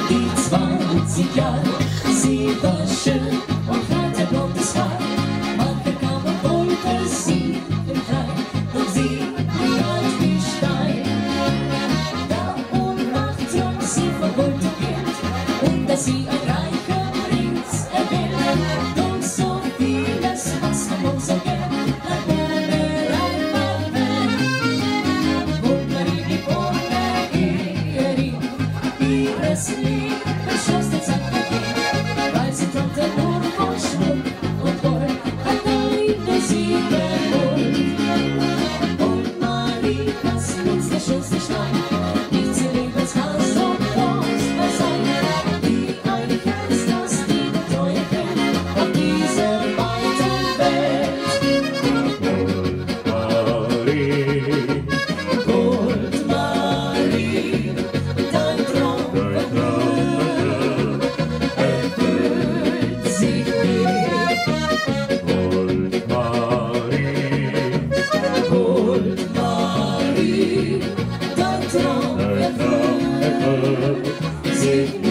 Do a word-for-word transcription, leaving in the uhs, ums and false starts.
die zwanzig Jahre, sie war schön und hatte blondes Haar. Manche kam und wollte sie im Kleid, und sie galt wie Stein. Da und Nacht trank sie von Gold und Geld, und dass sie ein reicher Prinz erwählt, und so vieles, was man wohl so gern hat, ohne Reiber Welt. Und Marie blieb ohne Eherin, ihres Lebensschloss Zeit vergehen, weil sie träumte nur von Schmuck und Gold, hat Marie nur sieben Gold. Und Marie, das nutzt der schönste Stein, nichts ihr Lebenshaus und kostbar sein, wie ein Herz, das die Treue kennt, auf dieser weiten Welt. Marie, Gold, Marie, dein Traum erfüllt, erfüllt sich mir. Gold Marie, Gold, Marie, dein Traum dein Traum erfüllt erfüllt sich mir.